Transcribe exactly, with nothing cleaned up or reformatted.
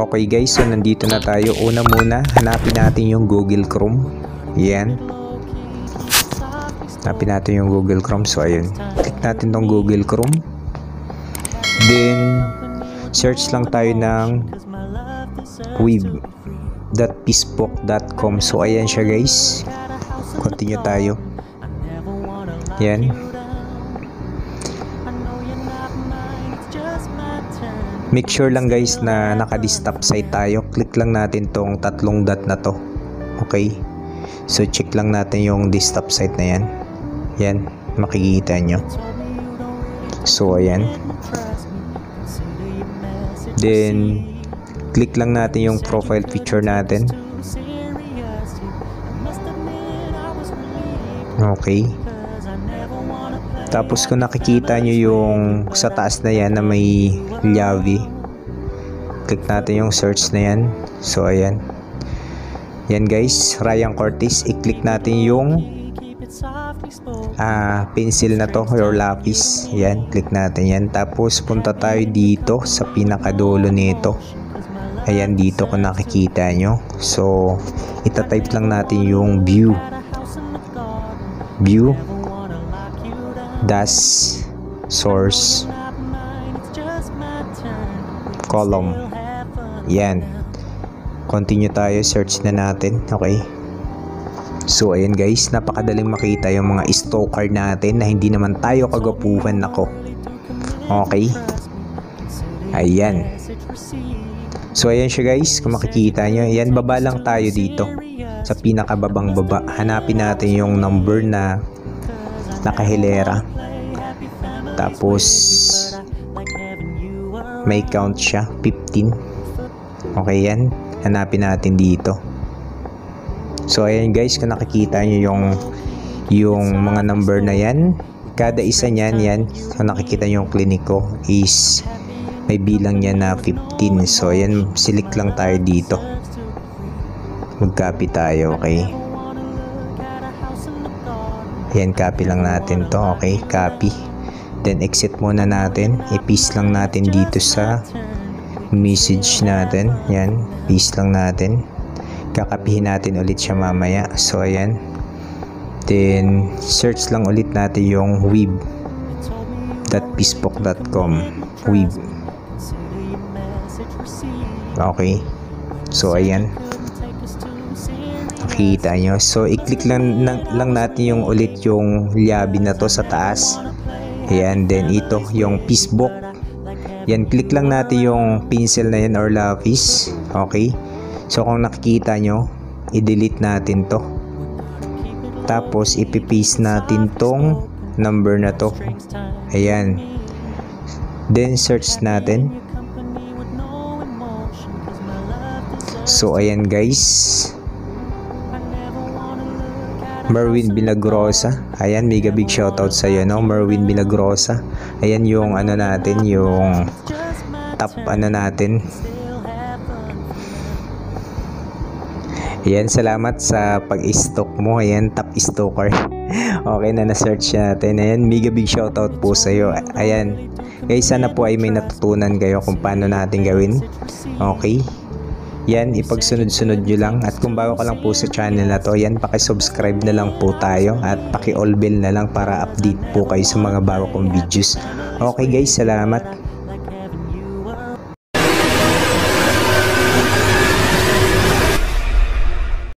Okay guys, so nandito na tayo. Una muna, hanapin natin yung Google Chrome. Yan. Hanapin natin yung Google Chrome. So ayun, click natin tong Google Chrome. Then search lang tayo ng web dot facebook dot com. So ayan siya guys. Continue tayo. Yan. Make sure lang guys na naka-desktop site tayo. Click lang natin tong tatlong dot na to. Okay. So check lang natin yung desktop site na yan. Yan. Makikita nyo. So ayan. Then click lang natin yung profile picture natin. Okay. Tapos kung nakikita nyo yung sa taas na yan na may Liavi, click natin yung search na yan. So ayan. Yan guys, Ryan Cortez. I-click natin yung ah, pencil na to or lapis. Yan, click natin yan. Tapos punta tayo dito sa pinakadulo nito. Ayan, dito kung nakikita nyo. So itatype lang natin yung view. View dash source column. Yan. Continue tayo. Search na natin. Okay. So ayan guys, napakadaling makita yung mga stalker natin na hindi naman tayo kagapuhan. Nako. Okay. Ayan. So ayan siya guys, kung makikita nyo. Ayan, baba lang tayo dito sa pinakababang baba. Hanapin natin yung number na nakahilera. Tapos may count siya, fifteen. Okay yan. Hanapin natin dito. So ayan guys, kung nakikita nyo yung yung mga number na yan, kada isa niyan yan, kung nakikita nyo yung clinic ko is may bilang niya na fifteen. So ayan, select lang tayo dito. Mag-copy tayo. Okay. Ayan, copy lang natin to. Okay, copy. Then exit muna natin. I-paste lang natin dito sa message natin. Yan, paste lang natin. Kakapihin natin ulit siya mamaya. So ayan. Then search lang ulit natin yung web dot facebook dot com. Web. Okay. So ayan. Nakita nyo. So i-click lang, lang, lang natin yung ulit yung Liavi na to sa taas. Ayan, then ito yung Facebook. Yan, click lang natin yung pencil na yan or lapis. Okay. So kung nakikita nyo, i-delete natin to. Tapos ipipaste natin tong number na to. Ayan. Then search natin. So ayan guys, Merwin Villagrosa. Ayan, mega big shoutout sa iyo, no, Merwin Villagrosa. Ayan yung ano natin, yung top ano natin. Ayan, salamat sa pag-stalk mo. Ayan, top stalker. Okay na, na-search natin. Ayan, mega big shoutout po sa iyo. Ayan, guys, sana po ay may natutunan kayo kung paano natin gawin. Okay. Yan, ipagsunod-sunod nyo lang. At kung bago ka lang po sa channel na to, yan, paki-subscribe na lang po tayo. At paki-all bell na lang para update po kayo sa mga bago kong videos. Okay guys, salamat.